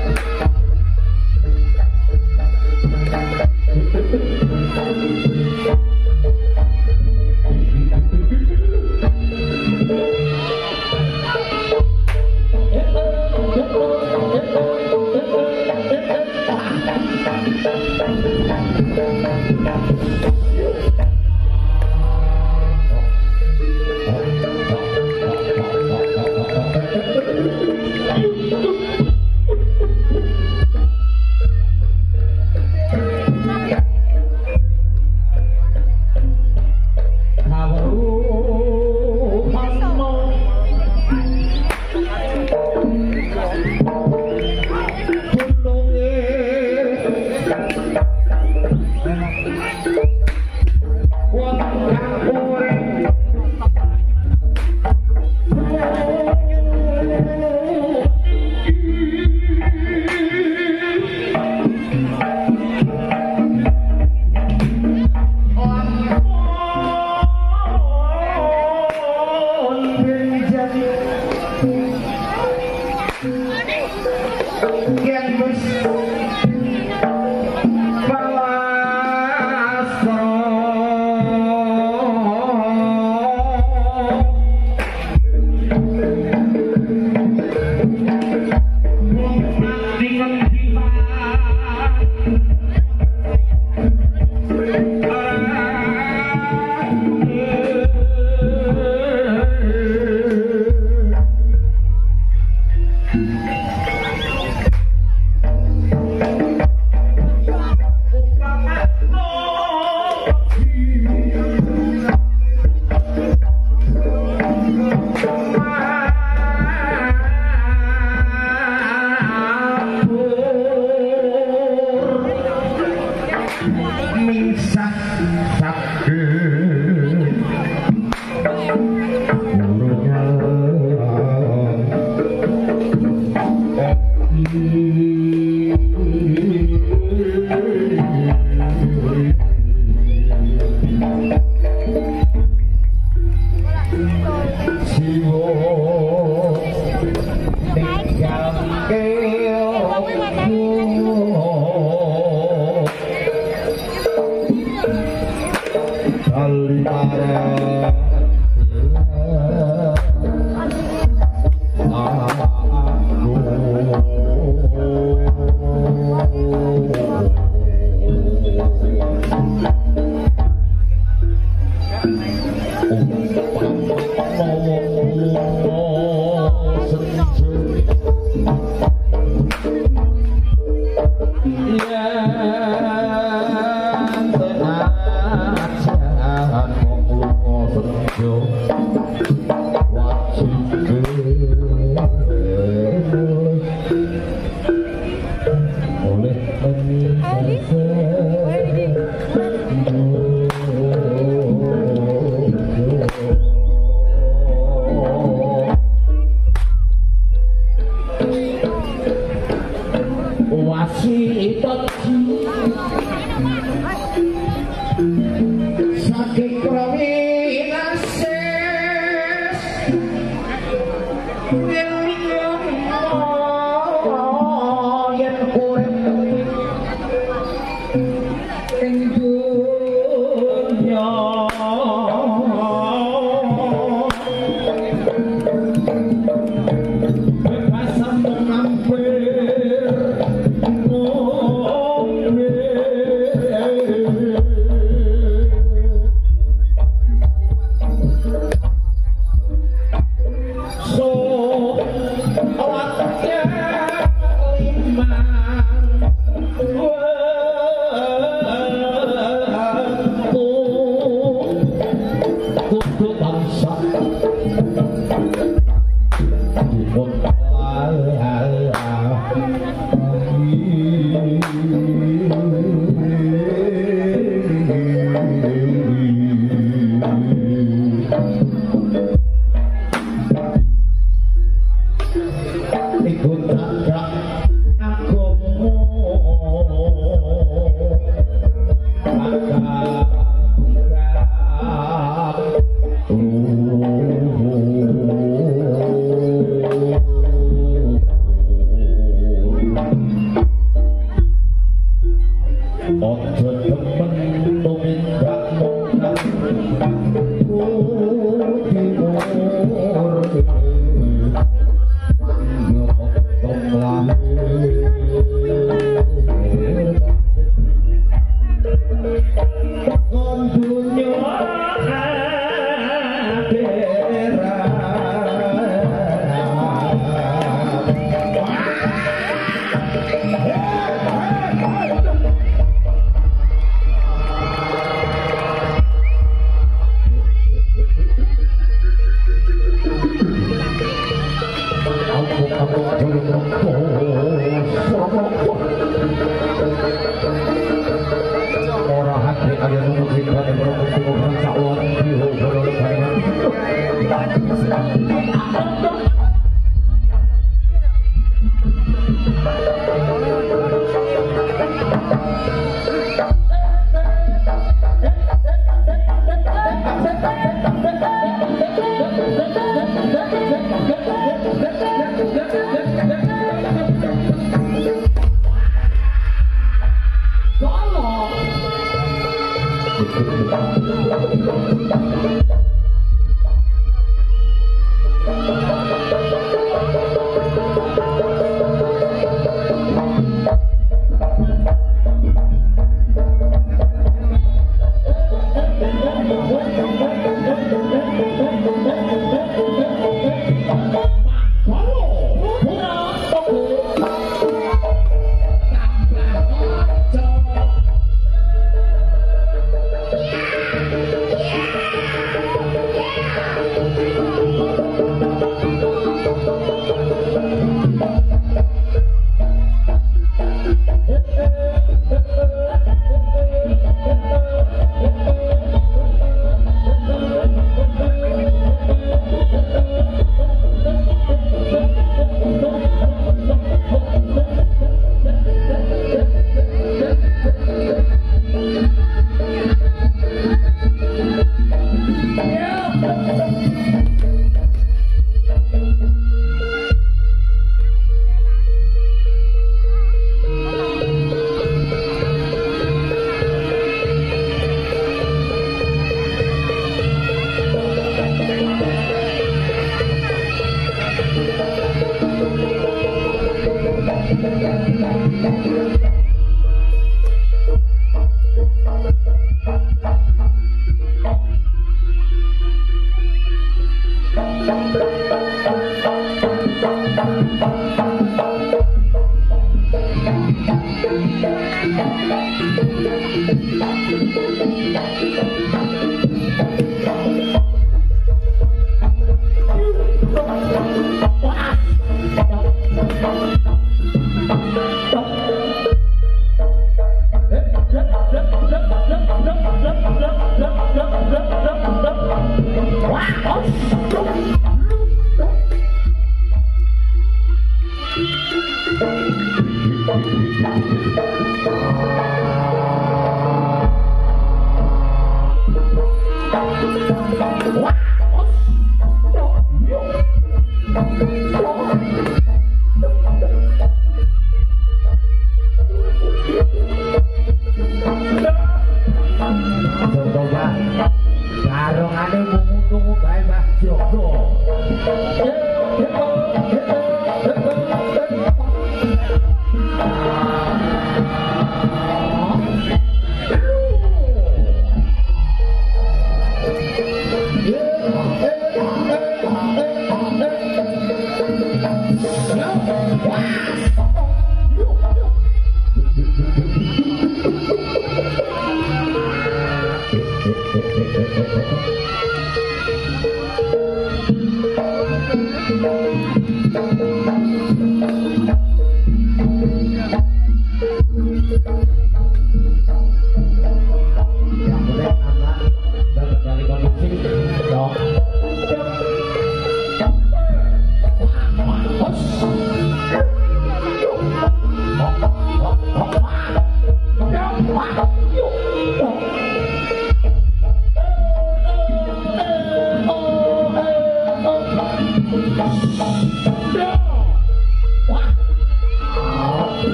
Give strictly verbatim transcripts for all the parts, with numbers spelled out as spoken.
Ikut tak aku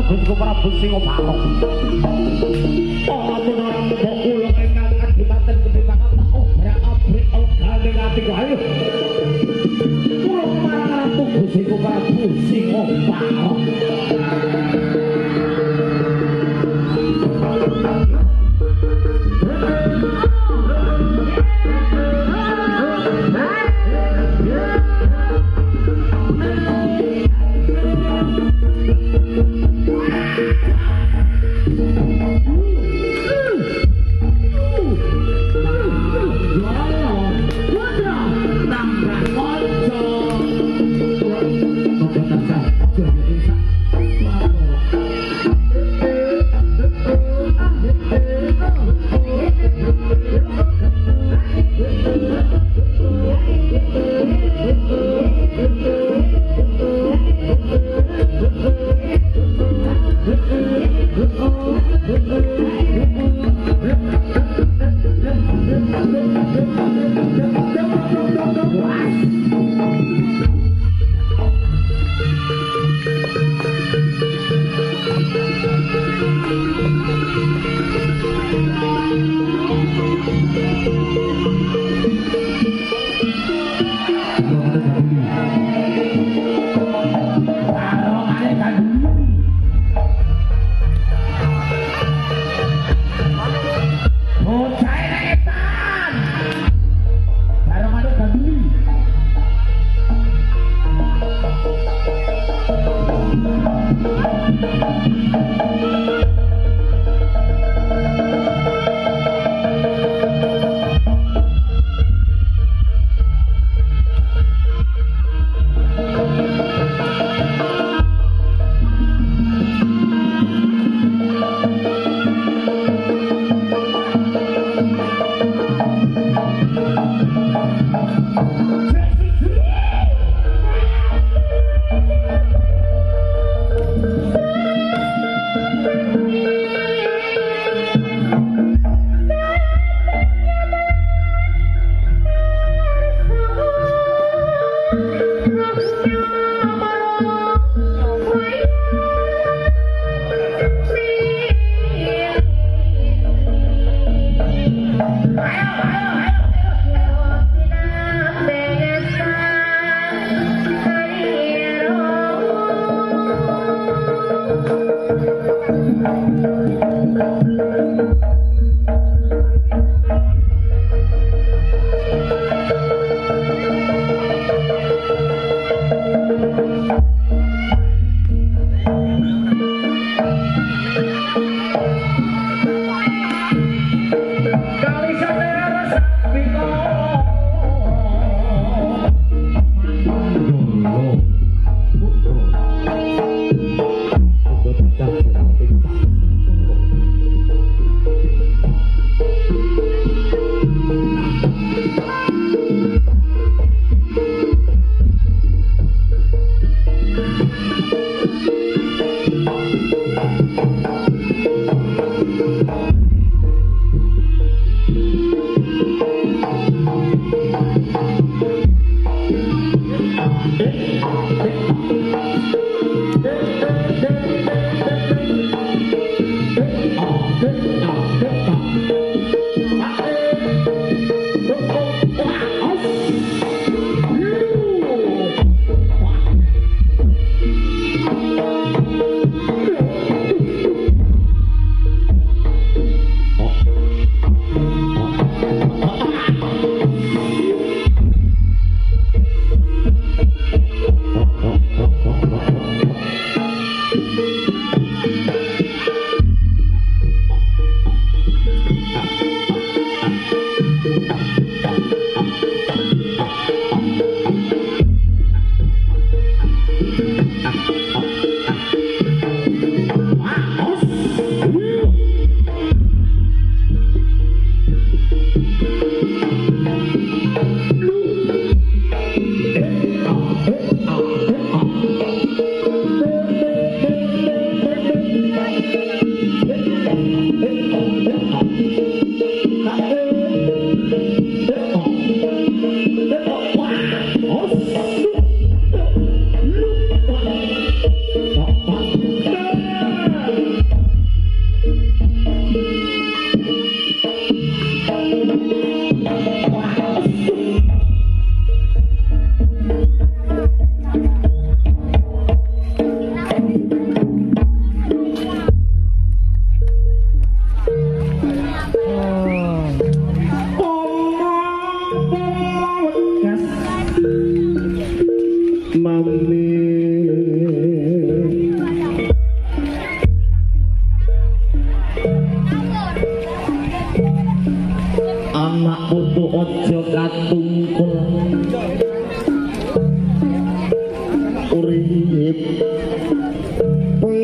Gusti Prabu Singobalo. Amun ora mbok kula ingkang kadipaten kepitangan obrak-abrik gandeng ati ayo. Kula marang Ratu Gusti Prabu Singobalo.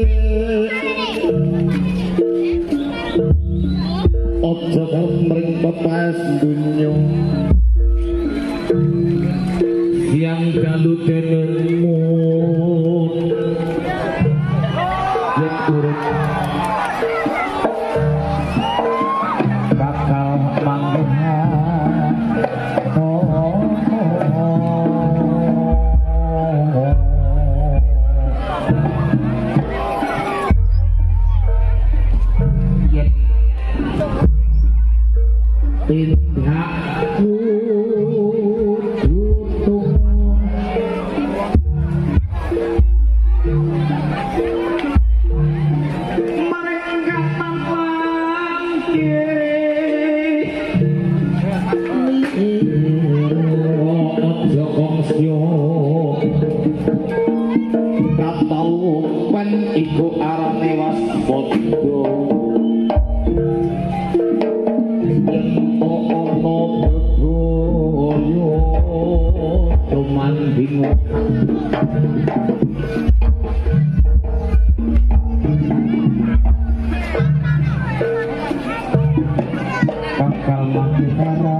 Ojo mring pepas dunya siang dalu denenmu yen urip bakal mangguhan tindakku tutup mereka tampang ojo kongsyo katau pen iku arane waspada cuman bingung bakal mati hara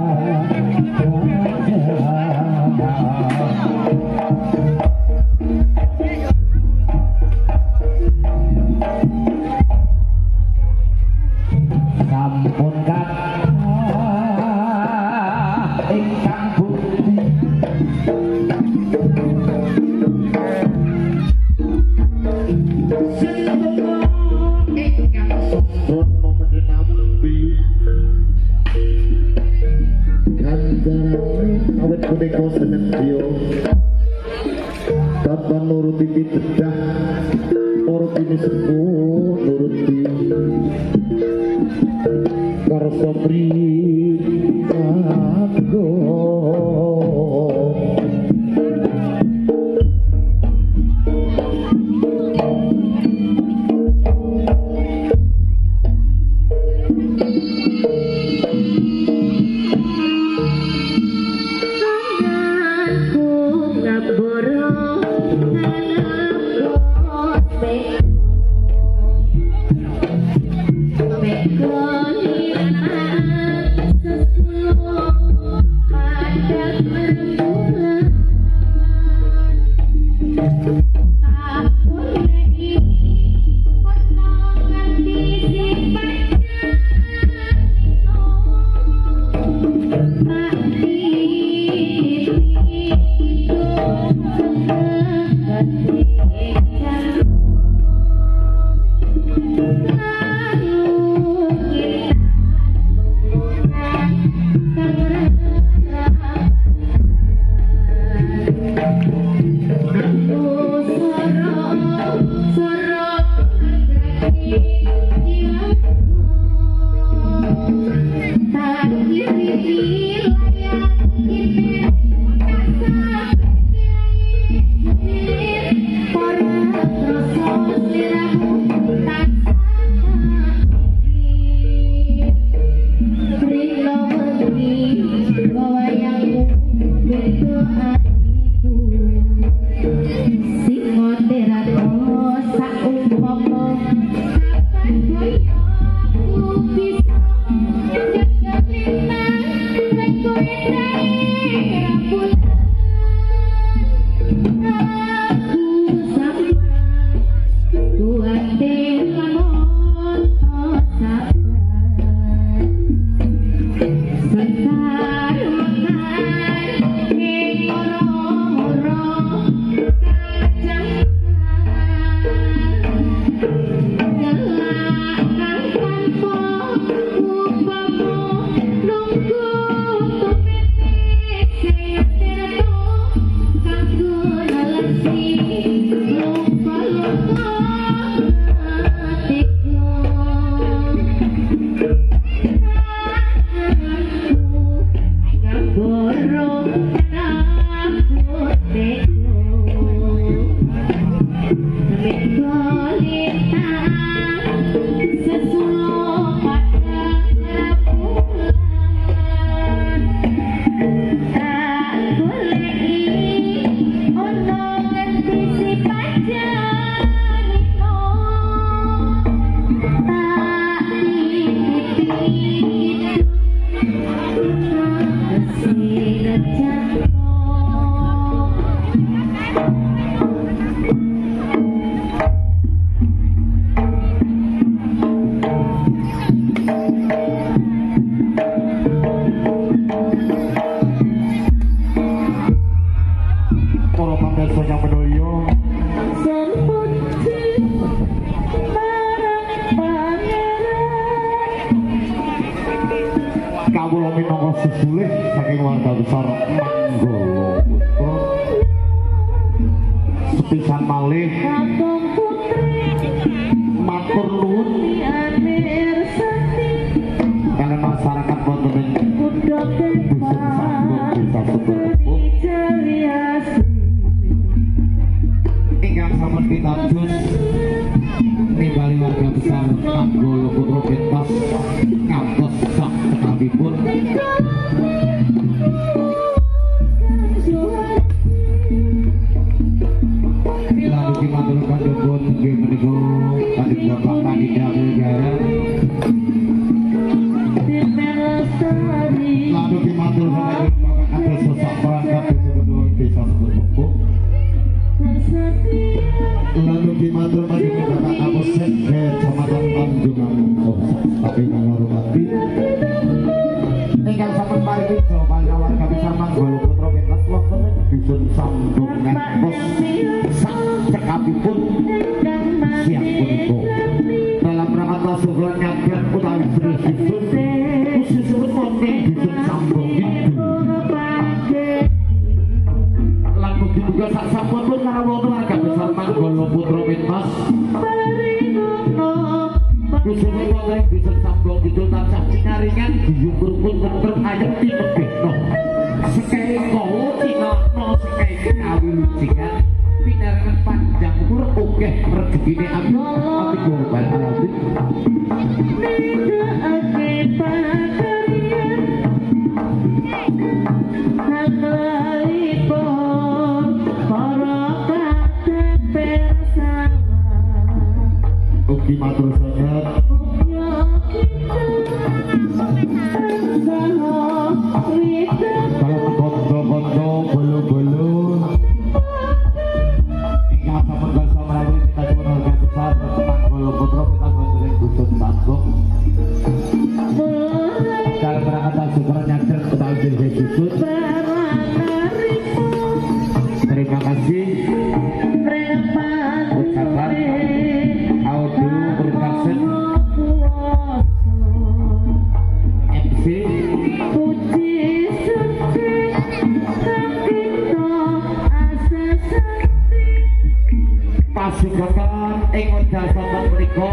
sampun kata ingkang bukti semoga ingkang sombong memedi nampi ganjarane awet punika senetya tanpa nuruti pitedah nuruti sepuh nuruti karsa prikago Aku sama kula minangka sesulih saking warga besar Manggala Putra. Sepisan malih matur nuwun kalian masyarakat wonten ing dusun Sambung Desa Seberepuk ingkang sampun pitados nimbali warga besar Manggala Putra pentas ngantos sak cekapipun lalu dimatur kadhepun nggih menika kadhep Bapak Panitia Negara lalu dimatur kadhep Bapak Kadis Sesak Perangkat Desa Seberepuk lalu dimatur kadhep Bapak Kapolsek Kecamatan Tanjungan tapi ngormati ingkang sampun paring jawaban warga besar Manggala Putra pentas wonten dusun Sambung ngantos sak cekapipun siang punika dalam rangka tasawuran nyabrak utawi bener dusun khususipun wonten dusun Sambung Kidul laku dibuka sak sampun karawana warga besar Manggala Putra pentas khususipun wonten dusun Sambung Kidul tansah sinaringan diyukur-ukur ketrep ayem tinebehno sekali kala tinakno sekali kawi lucingan pinarengan panjang umur akeh rezekine amin ati korban alamin ugi matur sanget kalau kondo-kondo bolu-bolu ingkang sampun basa menawi kita sampun warga besar Manggala Putra kita wonten dusun Sambung dalam rangka tasawuran nyadar utawi desa dusun terima kasih ucapan audio production M C pasukan ing wekdal sampun menika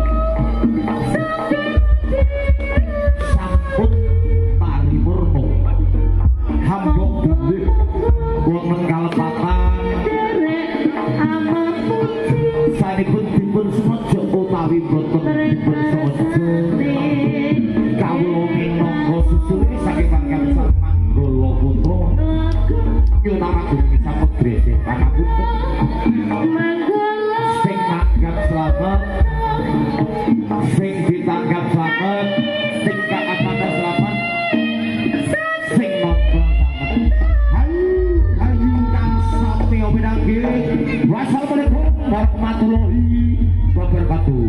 sampun paripurna hambok bilih wonten kalepatan sanipun dipun semojo utawi boten dipun semojo kawula minangka susune saking warga besar Manggala Putra yen namaku sampun drese pangapunten sing tanggap selamat sing ditanggap selamat sing kakak selamat sing nongkrong selamat ayo ayo kang sampe omenange wassalamualaikum warahmatullahi wabarakatuh.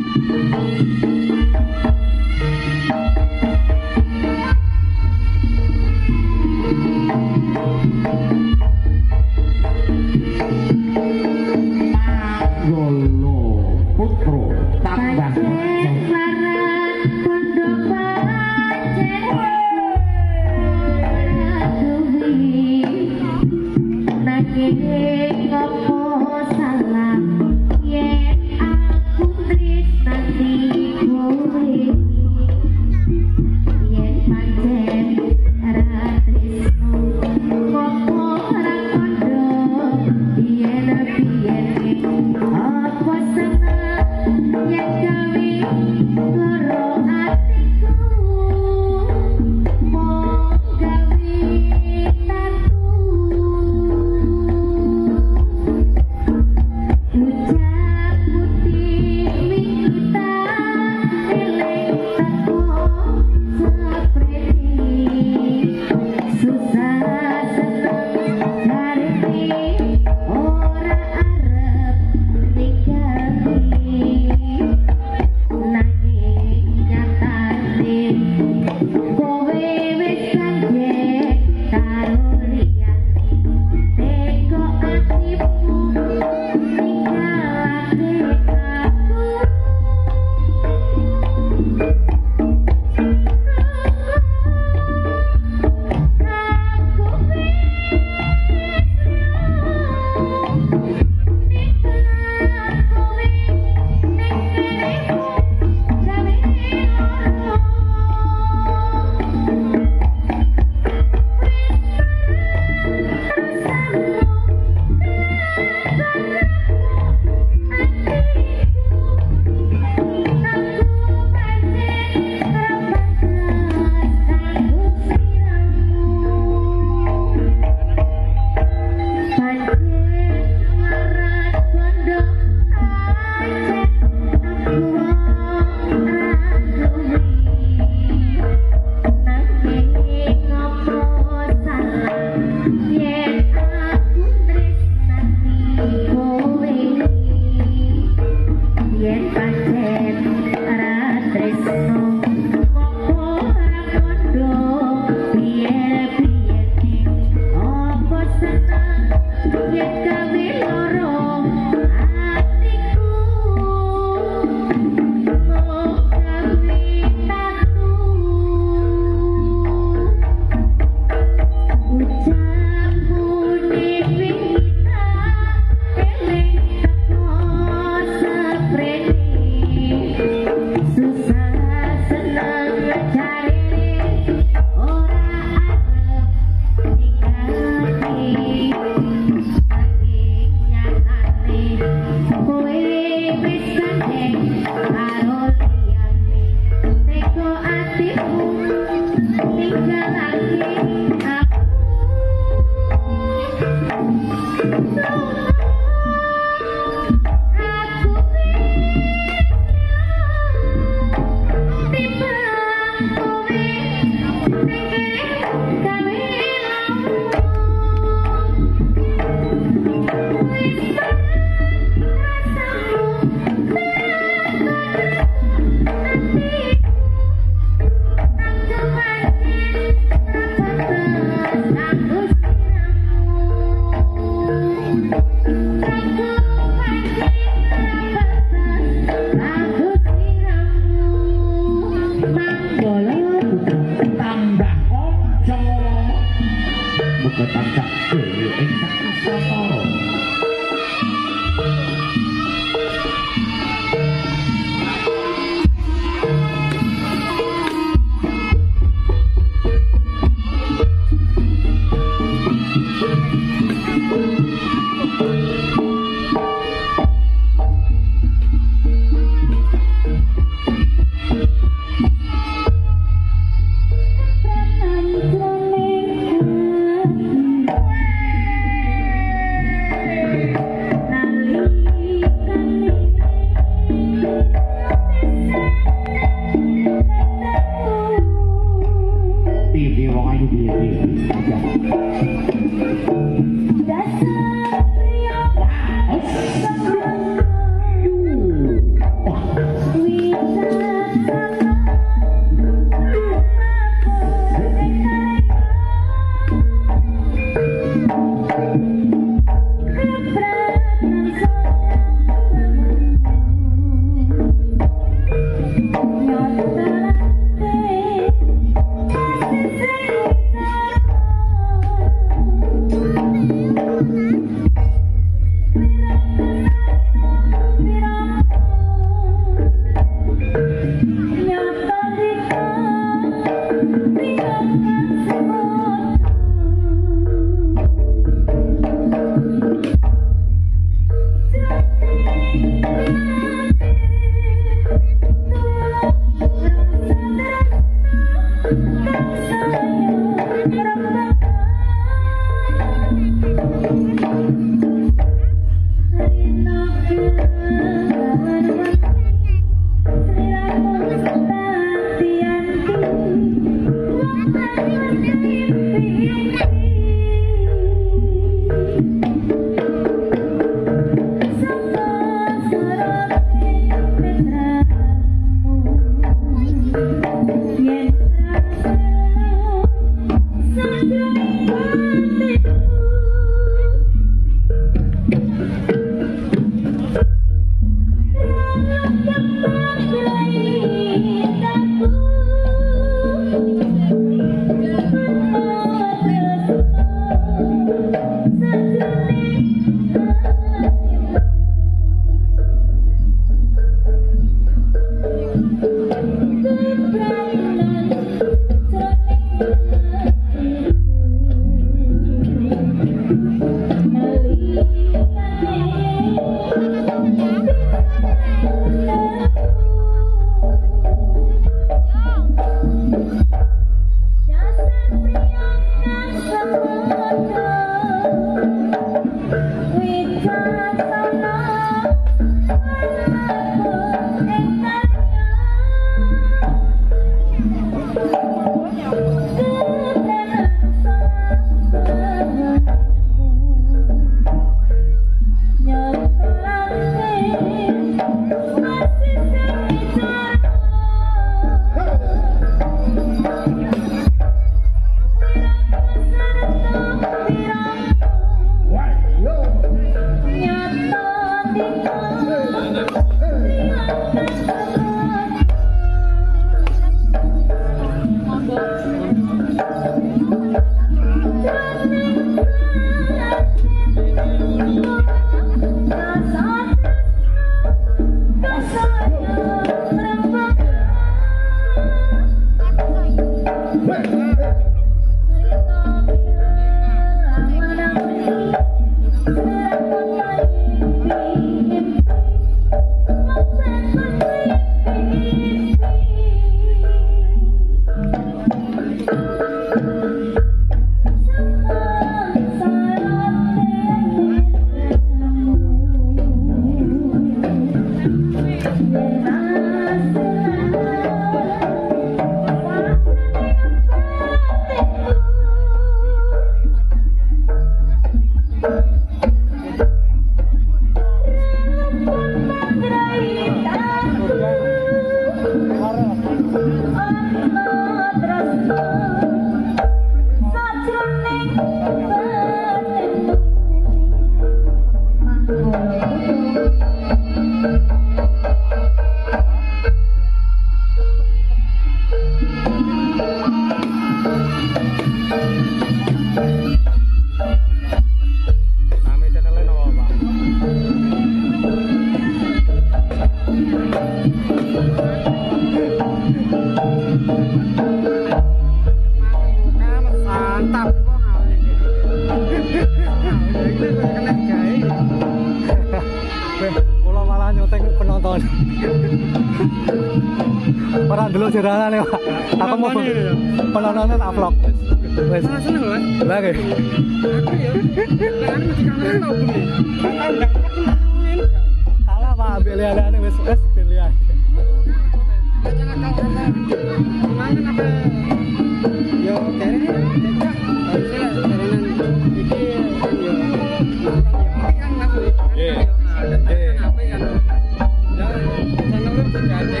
Orang dulu jeralan ya Pak. Aku mau penontonnya tak vlog. Wes. Malah seneng lho, Mas. Lah nggih. Aku ya. Lah anu mesti kamera tau bumi. Tahu ndak main. Salah Pak, ambil liane wis wis pilihan. Baca nakal orang. Mangan apa? Yo kere cecak. Harusnya jalanan iki yo. Kan aku. Nggih. Nggih. Apa kan? Lah, channel lu tidak ada.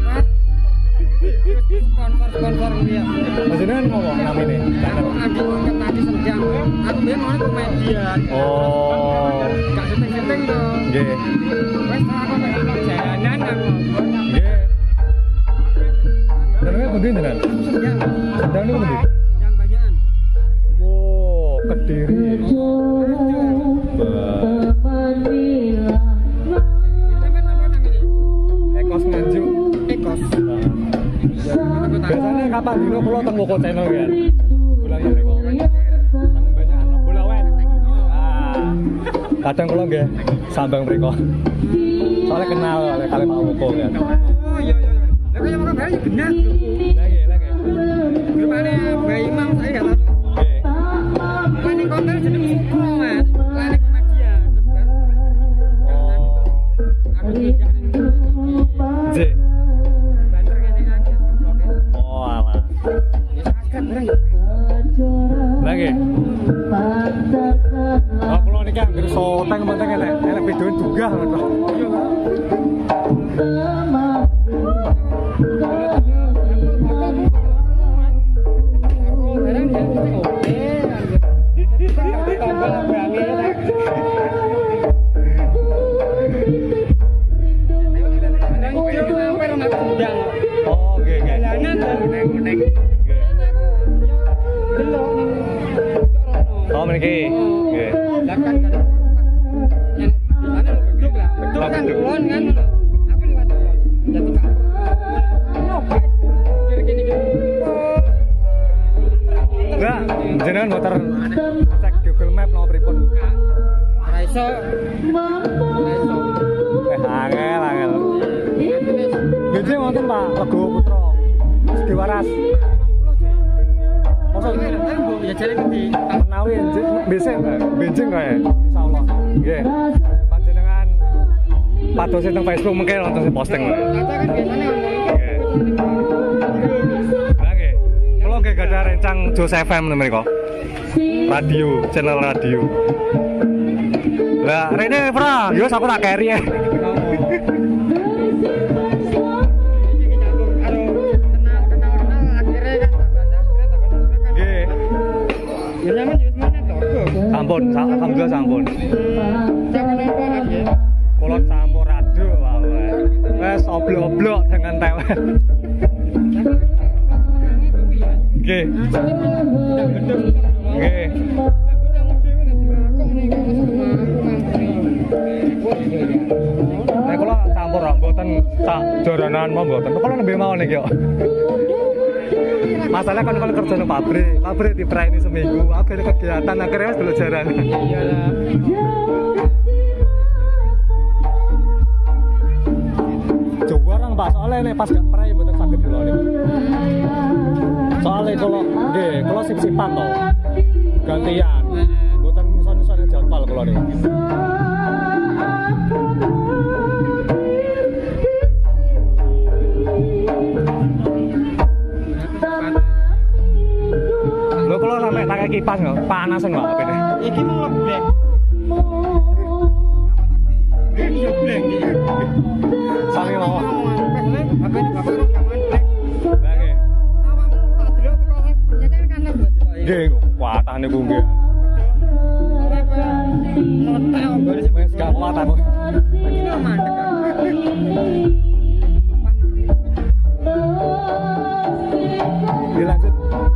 Sponsor dia. Maksudnya kan ngomong namanya channel. Aku angkat tadi senjang. Aku biar mau komedian. Oh. Gak seteng-seteng tuh. Nggih. Wes aku nek vlog jalanan aku. Nggih. Jenenge pundi jenengan? Senjang. Sedang niku pundi? Senjang banyakan. Oh, Kediri. Sampeyan apa namanya? Ekos Nganjuk. Ekos. Biasanya kapan dino kula teng Woko channel kan. Bulan ya rek. Teng banyak bola wen. Ah. Kadang kula nggih sambang mriko. Soalnya kenal oleh kali Pak Woko kan. Oh iya iya. Lah kaya mau kabar ya benar. Lagi lagi. Gimana Bayi Imam saya enggak tahu. Nggih. Planning konten jeneng Sukro Mas. Planning komedian. Aku tidak J. banter ngene kan vlognya. Oh alah. Ya subscribe barang ya. Lagi. Oh kula niki anggere soteng penting enek enek video juga ngono. Barang dia mesti oke. Tambah barangnya. Oh nggih nggih. Jalanan Oh mriki. Nggih. Lah kan kan. Yang di sana beduk lah. Beduk kan kulon kan. Aku liwat kulon. Jadi kan. Gini gini. Enggak, jenengan motor cek Google Map nomor pripun? Ora iso. Ora iso. Eh angel angel. Biasanya wonten Pak Legowo Putra. Segi waras. Mosok Ya jalan gede. menawi bensin bensin kae insyaallah. Nggih. Panjenengan padosi teng Facebook mungkin wonten posting. Kata kan biasanya ngomong Nggih. Lah nggih. Kula nggih gadah rencang Jos F M mriko. Radio, channel radio. Lah rene Fra, yo aku tak carry ya. Sampun, alhamdulillah sampun. Kalau campur aduk, wes oblok-oblok dengan tewen. Oke, oke. Nek kula campur mboten sak joranan mau mboten. Kula nembe mau niki kok. Masalahnya kan kalau kerja di pabrik, pabrik diperani seminggu, aku ada kegiatan akhirnya dulu jarang. Iyalah. Coba orang pak, soalnya nih pas gak perai betul sakit dulu nih. Soalnya kalau, deh, kalau sip-sipan toh, gantian, bukan misal-misalnya jadwal kalau nih. Lo kalau sampai pakai kipas nggak, panasan nggak apa ini? Iki mau ngeblek. Iya blek. Sampai mau. Apa ini bapak rekaman blek. Lagi. Awakmu tak delok teko live, nyacen kan live berarti kok. Geng, kuatan nih gue. Meletak kok baris Wes gak kuat aku. Lagi nggak mandek kan. Dilanjut.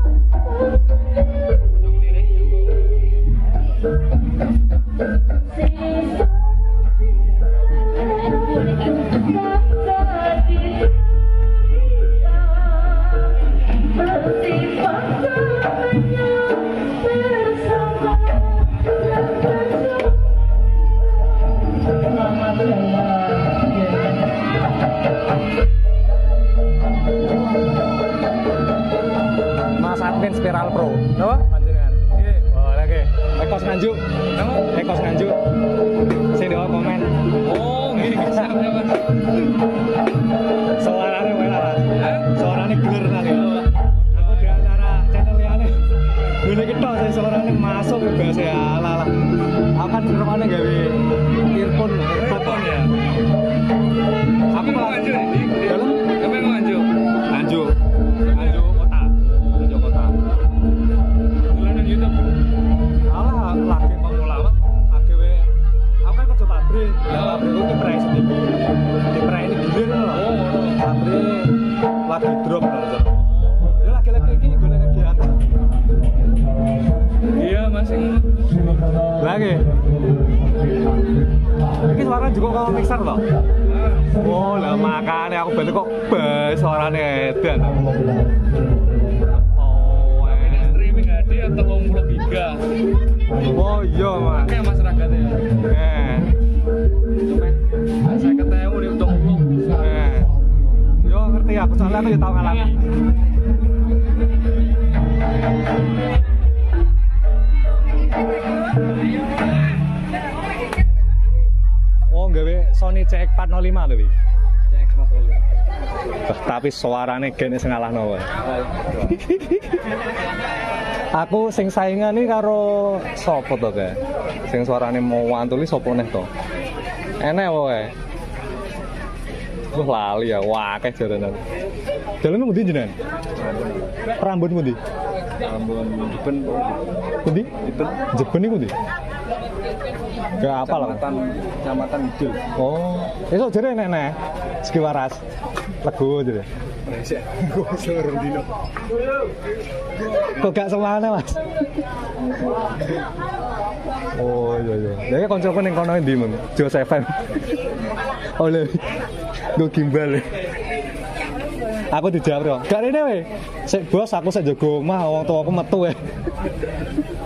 Mas admin Spiral Pro. Apa? Panjenengan. Nggih. Oh, lagi. Ekos Nganjuk. Nama? Ekos Nganjuk. Sing di bawah komen. Oh, nggih siap ya, Mas. Suaranya mana, Mas? Suaranya geler nanti. Aku di antara channel liane. Dulu kita sih suaranya masuk ke bahasa ya lah. Aku kan rumahnya gawe earphone, earphone ya. Aku malah Nganjuk ini. Dalam Kamu mau nganjuk? Nganjuk. Nganjuk kota. Nganjuk kota. Dulu nang YouTube. Alah, lagi pemula mas, lagi we, aku kan kerja pabrik, ya pabrik itu diperai seminggu, diperai ini gilir loh, pabrik lagi drop loh, ya lagi-lagi ini gue lagi kegiatan, Iya, Mas. lagi, ini suara juga kalau mixer loh, oh lah makanya aku balik kok bas suaranya edan, oh, eh. Streaming H D telung puluh giga. Oh iya mas, Oke masyarakatnya. eh. Cuma saya ketemu di untuk umum. Eh, yo ngerti aku soalnya aku juga tahu ngalami. Oh, gawe Sony C X empat nol lima tuh, Wi. Eh, tapi suaranya gini sengalahno wae. Aku sing saingan nih karo sopo to kae. Sing suarane mau wantuli sopo neh to. Enek wae. Wah lali ya, wah akeh jaranan. Jalan nang ndi jenengan? Prambon pundi? Ambon Jeben. Pundi? Jeben. Jeben iku ndi? Gak apa lah. Kecamatan Kecamatan Hidul. Oh, esuk jere enek neh. Segi waras. Lego jere. Resik. Gua suruh dino. Kok gak semana, Mas? Oh iya iya. Jadi koncoku ning kono ndi men? Jos F M. Oleh. Gue gimbal. Aku dijawab yo. Gak rene we. Sik bos aku sik jaga omah wong tuaku metu we.